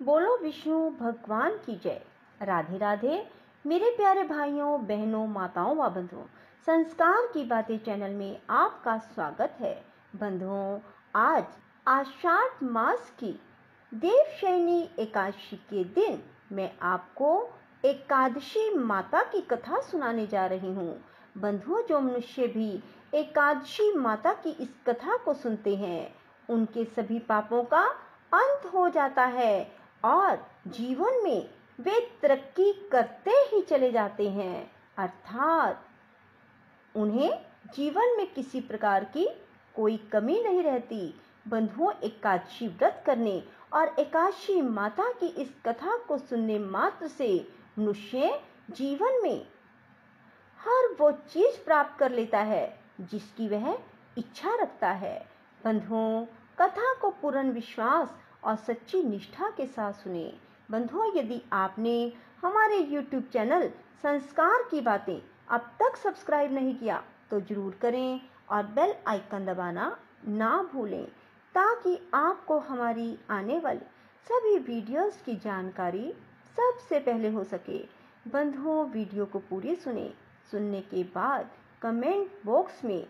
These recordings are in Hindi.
बोलो विष्णु भगवान की जय। राधे राधे मेरे प्यारे भाइयों बहनों माताओं व बंधुओं, संस्कार की बातें चैनल में आपका स्वागत है। बंधुओं, आज आषाढ़ मास की देवशयनी एकादशी के दिन मैं आपको एकादशी माता की कथा सुनाने जा रही हूँ। बंधुओं, जो मनुष्य भी एकादशी माता की इस कथा को सुनते हैं उनके सभी पापों का अंत हो जाता है और जीवन में वे तरक्की करते ही चले जाते हैं, अर्थात उन्हें जीवन में किसी प्रकार की कोई कमी नहीं रहती। बंधुओं, एकादशी व्रत करने और एकादशी माता की इस कथा को सुनने मात्र से मनुष्य जीवन में हर वो चीज प्राप्त कर लेता है जिसकी वह इच्छा रखता है। बंधुओं, कथा को पूर्ण विश्वास और सच्ची निष्ठा के साथ सुने। बंधुओं, यदि आपने हमारे YouTube चैनल संस्कार की बातें अब तक सब्सक्राइब नहीं किया तो जरूर करें और बेल आइकन दबाना ना भूलें ताकि आपको हमारी आने वाली सभी वीडियोस की जानकारी सबसे पहले हो सके। बंधुओं, वीडियो को पूरी सुने। सुनने के बाद कमेंट बॉक्स में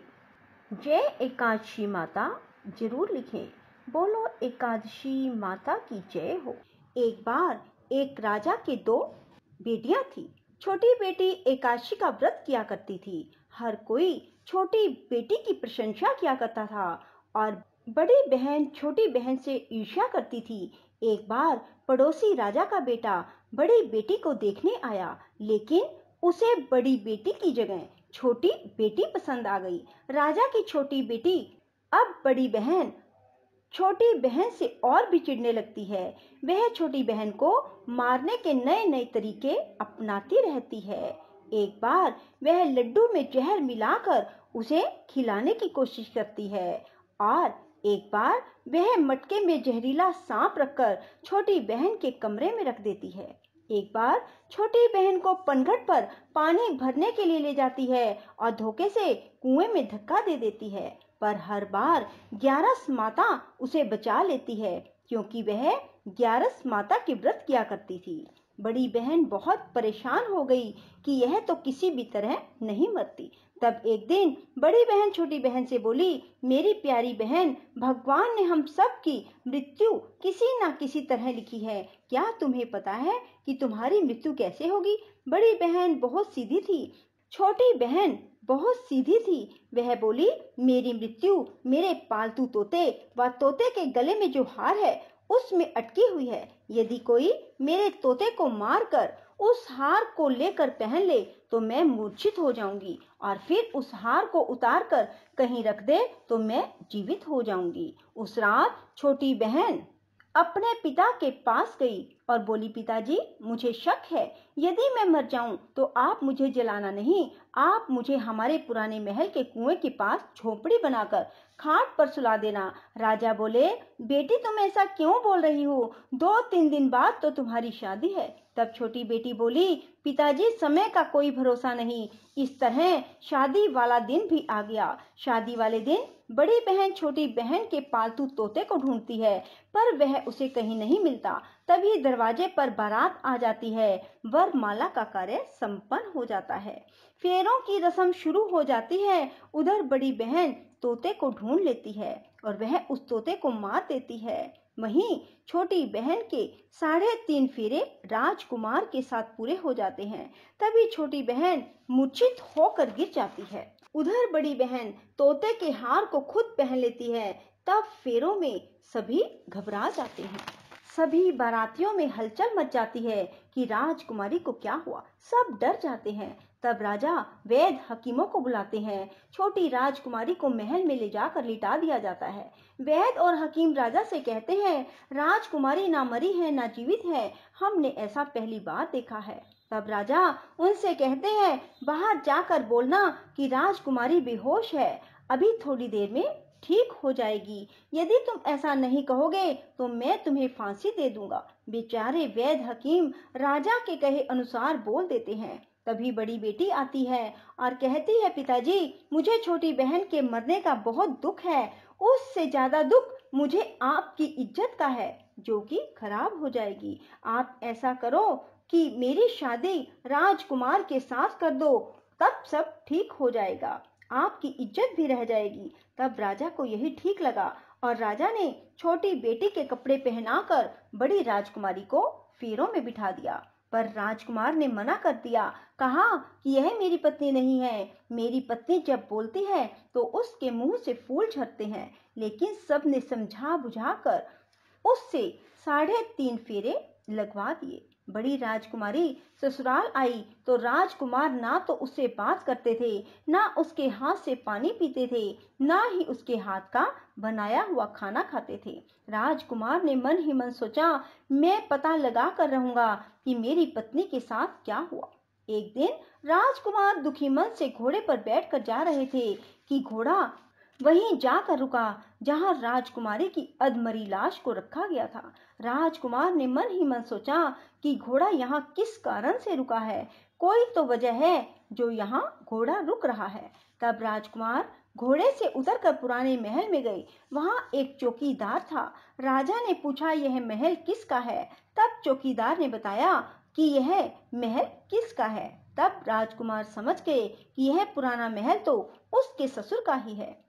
जय एकादशी माता जरूर लिखें। बोलो एकादशी माता की जय हो। एक बार एक राजा के दो बेटियां थी। छोटी बेटी एकादशी का व्रत किया करती थी। हर कोई छोटी बेटी की प्रशंसा किया करता था और बड़ी बहन छोटी बहन से ईर्ष्या करती थी। एक बार पड़ोसी राजा का बेटा बड़ी बेटी को देखने आया, लेकिन उसे बड़ी बेटी की जगह छोटी बेटी पसंद आ गई। राजा की छोटी बेटी अब बड़ी बहन छोटी बहन से और भी चिढ़ने लगती है। वह छोटी बहन को मारने के नए नए तरीके अपनाती रहती है। एक बार वह लड्डू में जहर मिलाकर उसे खिलाने की कोशिश करती है और एक बार वह मटके में जहरीला सांप रखकर छोटी बहन के कमरे में रख देती है। एक बार छोटी बहन को पनघट पर पानी भरने के लिए ले जाती है और धोखे से कुएं में धक्का दे देती है, पर हर बार ग्यारस माता उसे बचा लेती है क्योंकि वह ग्यारस माता के व्रत किया करती थी। बड़ी बहन बहुत परेशान हो गई कि यह तो किसी भी तरह नहीं मरती। तब एक दिन बड़ी बहन छोटी बहन से बोली, मेरी प्यारी बहन, भगवान ने हम सब की मृत्यु किसी न किसी तरह लिखी है। क्या तुम्हें पता है कि तुम्हारी मृत्यु कैसे होगी? बड़ी बहन बहुत सीधी थी। छोटी बहन बहुत सीधी थी। वह बोली, मेरी मृत्यु मेरे पालतू तोते व तोते के गले में जो हार है उसमें अटकी हुई है। यदि कोई मेरे तोते को मारकर उस हार को लेकर पहन ले तो मैं मूर्छित हो जाऊंगी और फिर उस हार को उतार कर कहीं रख दे तो मैं जीवित हो जाऊंगी। उस रात छोटी बहन अपने पिता के पास गई और बोली, पिताजी, मुझे शक है, यदि मैं मर जाऊं तो आप मुझे जलाना नहीं, आप मुझे हमारे पुराने महल के कुएं के पास झोपड़ी बनाकर खाट पर सुला देना। राजा बोले, बेटी, तुम ऐसा क्यों बोल रही हो? 2-3 दिन बाद तो तुम्हारी शादी है। तब छोटी बेटी बोली, पिताजी, समय का कोई भरोसा नहीं। इस तरह शादी वाला दिन भी आ गया। शादी वाले दिन बड़ी बहन छोटी बहन के पालतू तोते को ढूंढती है, पर वह उसे कहीं नहीं मिलता। तभी दरवाजे पर बारात आ जाती है। वरमाला का कार्य संपन्न हो जाता है। फेरों की रस्म शुरू हो जाती है। उधर बड़ी बहन तोते को ढूंढ लेती है और वह उस तोते को मार देती है। वहीं छोटी बहन के 3.5 फेरे राजकुमार के साथ पूरे हो जाते हैं। तभी छोटी बहन मूर्छित होकर गिर जाती है। उधर बड़ी बहन तोते के हार को खुद पहन लेती है। तब फेरों में सभी घबरा जाते हैं। सभी बारातियों में हलचल मच जाती है कि राजकुमारी को क्या हुआ। सब डर जाते हैं। तब राजा वैद्य हकीमों को बुलाते हैं। छोटी राजकुमारी को महल में ले जाकर लिटा दिया जाता है। वैद्य और हकीम राजा से कहते हैं, राजकुमारी ना मरी है ना जीवित है, हमने ऐसा पहली बार देखा है। तब राजा उनसे कहते हैं, बाहर जाकर बोलना कि राजकुमारी बेहोश है, अभी थोड़ी देर में ठीक हो जाएगी। यदि तुम ऐसा नहीं कहोगे तो मैं तुम्हें फांसी दे दूंगा। बेचारे वैद्य हकीम राजा के कहे अनुसार बोल देते हैं। तभी बड़ी बेटी आती है और कहती है, पिताजी, मुझे छोटी बहन के मरने का बहुत दुख है। उससे ज्यादा दुख मुझे आपकी इज्जत का है जो कि खराब हो जाएगी। आप ऐसा करो कि मेरी शादी राजकुमार के साथ कर दो, तब सब ठीक हो जाएगा, आपकी इज्जत भी रह जाएगी। तब राजा को यही ठीक लगा और राजा ने छोटी बेटी के कपड़े पहनाकर बड़ी राजकुमारी को फेरों में बिठा दिया। पर राजकुमार ने मना कर दिया, कहा कि यह मेरी पत्नी नहीं है। मेरी पत्नी जब बोलती है तो उसके मुंह से फूल झरते हैं। लेकिन सबने समझा बुझाकर उससे 3.5 फेरे लगवा दिए। बड़ी राजकुमारी ससुराल आई तो राजकुमार ना तो उससे बात करते थे, ना उसके हाथ से पानी पीते थे, ना ही उसके हाथ का बनाया हुआ खाना खाते थे। राजकुमार ने मन ही मन सोचा, मैं पता लगा कर रहूंगा कि मेरी पत्नी के साथ क्या हुआ। एक दिन राजकुमार दुखी मन से घोड़े पर बैठकर जा रहे थे कि घोड़ा वहीं जाकर रुका जहां राजकुमारी की अधमरी लाश को रखा गया था। राजकुमार ने मन ही मन सोचा कि घोड़ा यहाँ किस कारण से रुका है, कोई तो वजह है जो यहाँ घोड़ा रुक रहा है। तब राजकुमार घोड़े से उतरकर पुराने महल में गए। वहां एक चौकीदार था। राजा ने पूछा, यह महल किसका है? तब चौकीदार ने बताया कि यह महल किसका है। तब राजकुमार समझ गए कि यह पुराना महल तो उसके ससुर का ही है।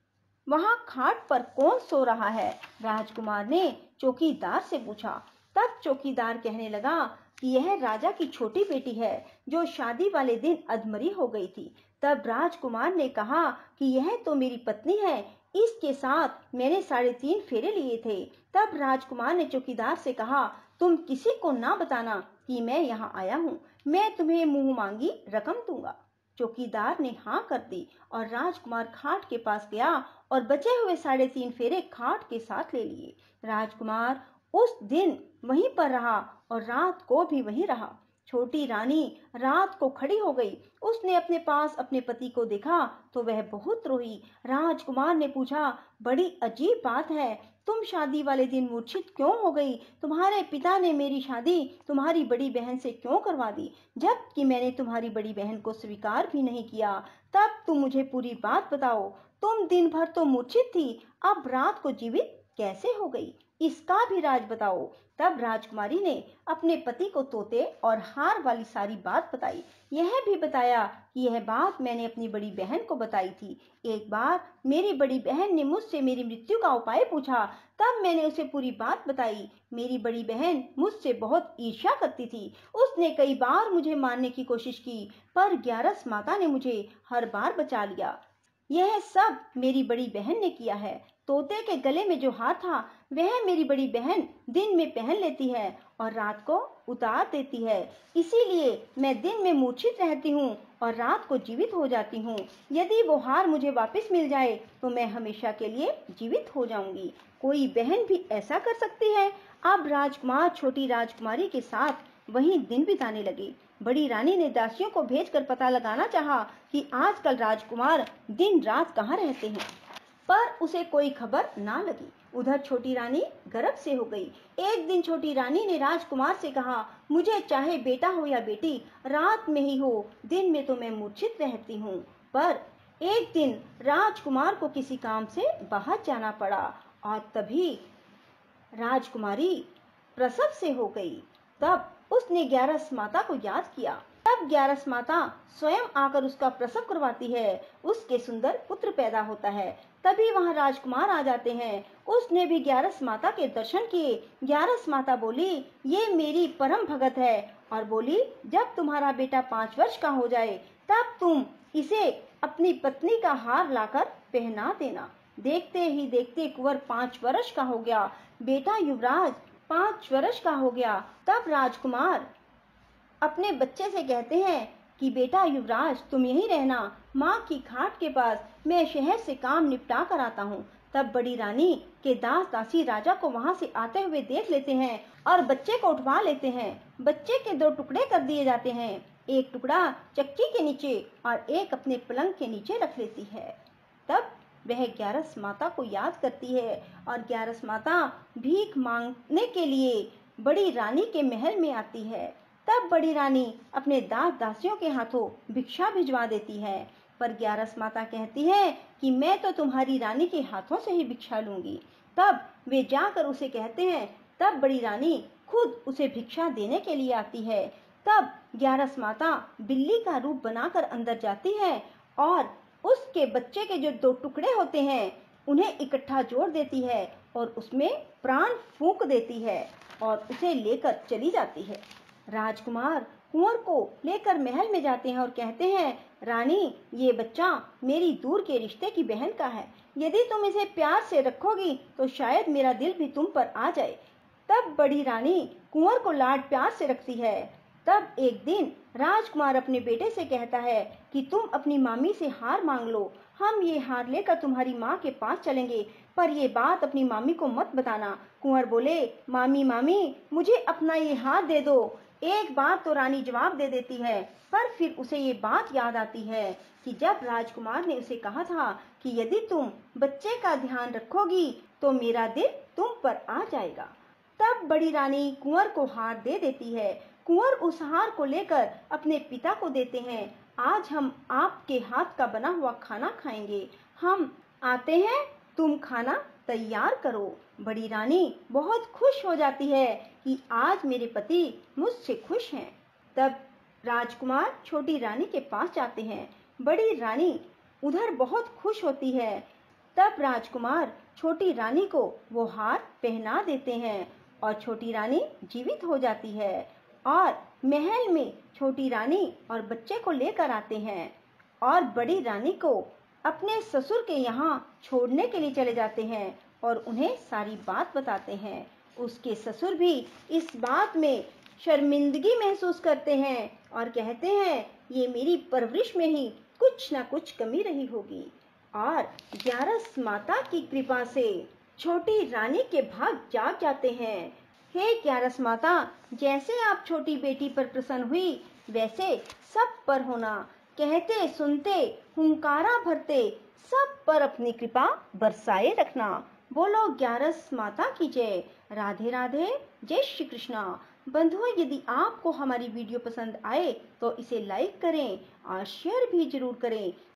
वहां खाट पर कौन सो रहा है? राजकुमार ने चौकीदार से पूछा। तब चौकीदार कहने लगा कि यह राजा की छोटी बेटी है जो शादी वाले दिन अधमरी हो गई थी। तब राजकुमार ने कहा कि यह तो मेरी पत्नी है, इसके साथ मैंने 3.5 फेरे लिए थे। तब राजकुमार ने चौकीदार से कहा, तुम किसी को ना बताना कि मैं यहाँ आया हूँ, मैं तुम्हें मुंह मांगी रकम दूंगा। चौकीदार ने हाँ कर दी और राजकुमार खाट के पास गया और बचे हुए 3.5 फेरे खाट के साथ ले लिए। राजकुमार उस दिन वहीं पर रहा और रात को भी वहीं रहा। छोटी रानी रात को खड़ी हो गई। उसने अपने पास अपने पति को देखा तो वह बहुत रोई। राजकुमार ने पूछा, बड़ी अजीब बात है, तुम शादी वाले दिन मूर्छित क्यों हो गई? तुम्हारे पिता ने मेरी शादी तुम्हारी बड़ी बहन से क्यों करवा दी, जबकि मैंने तुम्हारी बड़ी बहन को स्वीकार भी नहीं किया? तब तुम मुझे पूरी बात बताओ। तुम दिन भर तो मूर्छित थी, अब रात को जीवित कैसे हो गई? इसका भी राज बताओ। तब राजकुमारी ने अपने पति को तोते और हार वाली सारी बात बताई। यह भी बताया कि यह बात मैंने अपनी बड़ी बहन को बताई थी। एक बार मेरी बड़ी बहन ने मुझसे मेरी मृत्यु का उपाय पूछा, तब मैंने उसे पूरी बात बताई। मेरी बड़ी बहन मुझसे बहुत ईर्ष्या करती थी। उसने कई बार मुझे मारने की कोशिश की, पर ग्यारस माता ने मुझे हर बार बचा लिया। यह सब मेरी बड़ी बहन ने किया है। तोते के गले में जो हार था वह मेरी बड़ी बहन दिन में पहन लेती है और रात को उतार देती है। इसीलिए मैं दिन में मूर्छित रहती हूँ और रात को जीवित हो जाती हूँ। यदि वो हार मुझे वापस मिल जाए तो मैं हमेशा के लिए जीवित हो जाऊंगी। कोई बहन भी ऐसा कर सकती है? अब राजकुमार छोटी राजकुमारी के साथ वहीं दिन बिताने लगे। बड़ी रानी ने दासियों को भेजकर पता लगाना चाहा कि आजकल राजकुमार दिन रात कहाँ रहते हैं, पर उसे कोई खबर ना लगी। उधर छोटी रानी गर्भ से हो गई। एक दिन छोटी रानी ने राजकुमार से कहा, मुझे चाहे बेटा हो या बेटी, रात में ही हो, दिन में तो मैं मूर्छित रहती हूँ। पर एक दिन राजकुमार को किसी काम से बाहर जाना पड़ा और तभी राजकुमारी प्रसव से हो गई। तब उसने ग्यारस माता को याद किया। तब ग्यारस माता स्वयं आकर उसका प्रसव करवाती है। उसके सुंदर पुत्र पैदा होता है। तभी वहां राजकुमार आ जाते हैं। उसने भी ग्यारस माता के दर्शन किए। ग्यारस माता बोली, ये मेरी परम भगत है, और बोली, जब तुम्हारा बेटा 5 वर्ष का हो जाए तब तुम इसे अपनी पत्नी का हार लाकर पहना देना। देखते ही देखते कुंवर 5 वर्ष का हो गया। बेटा युवराज 5 वर्ष का हो गया। तब राजकुमार अपने बच्चे से कहते हैं कि बेटा युवराज, तुम यहीं रहना, माँ की खाट के पास, मैं शहर से काम निपटा कर आता हूँ। तब बड़ी रानी के दास दासी राजा को वहां से आते हुए देख लेते हैं और बच्चे को उठवा लेते हैं। बच्चे के 2 टुकड़े कर दिए जाते हैं, एक टुकड़ा चक्की के नीचे और एक अपने पलंग के नीचे रख लेती है। तब वह ग्यारस माता को याद करती है और ग्यारस माता भीख मांगने के लिए बड़ी रानी के महल में आती है। तब बड़ी रानी अपने दास दासियों के हाथों भिक्षा भिजवा देती है, पर ग्यारस माता कहती है कि मैं तो तुम्हारी रानी के हाथों से ही भिक्षा लूंगी। तब वे जाकर उसे कहते हैं। तब बड़ी रानी खुद उसे भिक्षा देने के लिए आती है। तब ग्यारस माता बिल्ली का रूप बनाकर अंदर जाती है और उसके बच्चे के जो 2 टुकड़े होते हैं उन्हें इकट्ठा जोड़ देती है और उसमें प्राण फूंक देती है और उसे लेकर चली जाती है। राजकुमार कुंवर को लेकर महल में जाते हैं और कहते हैं, रानी, ये बच्चा मेरी दूर के रिश्ते की बहन का है। यदि तुम इसे प्यार से रखोगी तो शायद मेरा दिल भी तुम पर आ जाए। तब बड़ी रानी कुंवर को लाड प्यार से रखती है। तब एक दिन राजकुमार अपने बेटे से कहता है कि तुम अपनी मामी से हार मांग लो, हम ये हार लेकर तुम्हारी माँ के पास चलेंगे, पर ये बात अपनी मामी को मत बताना। कुंवर बोले, मामी मामी, मुझे अपना ये हार दे दो। एक बार तो रानी जवाब दे देती है, पर फिर उसे ये बात याद आती है कि जब राजकुमार ने उसे कहा था कि यदि तुम बच्चे का ध्यान रखोगी तो मेरा दिल तुम पर आ जाएगा। तब बड़ी रानी कुंवर को हार दे देती है। कुंवर उस हार को लेकर अपने पिता को देते हैं। आज हम आपके हाथ का बना हुआ खाना खाएंगे, हम आते हैं, तुम खाना तैयार करो। बड़ी रानी बहुत खुश हो जाती है कि आज मेरे पति मुझसे खुश हैं। तब राजकुमार छोटी रानी के पास जाते हैं। बड़ी रानी उधर बहुत खुश होती है। तब राजकुमार छोटी रानी को वो हार पहना देते हैं और छोटी रानी जीवित हो जाती है और महल में छोटी रानी और बच्चे को लेकर आते हैं और बड़ी रानी को अपने ससुर के यहाँ छोड़ने के लिए चले जाते हैं और उन्हें सारी बात बताते हैं। उसके ससुर भी इस बात में शर्मिंदगी महसूस करते हैं और कहते हैं, ये मेरी परवरिश में ही कुछ ना कुछ कमी रही होगी। और ग्यारस माता की कृपा से छोटी रानी के भाग जाग जाते हैं। हे ग्यारस माता, जैसे आप छोटी बेटी पर प्रसन्न हुई वैसे सब पर होना। कहते सुनते हुंकारा भरते सब पर अपनी कृपा बरसाए रखना। बोलो ग्यारस माता की जय। राधे राधे, जय श्री कृष्णा। बंधुओं, यदि आपको हमारी वीडियो पसंद आए तो इसे लाइक करें और शेयर भी जरूर करें।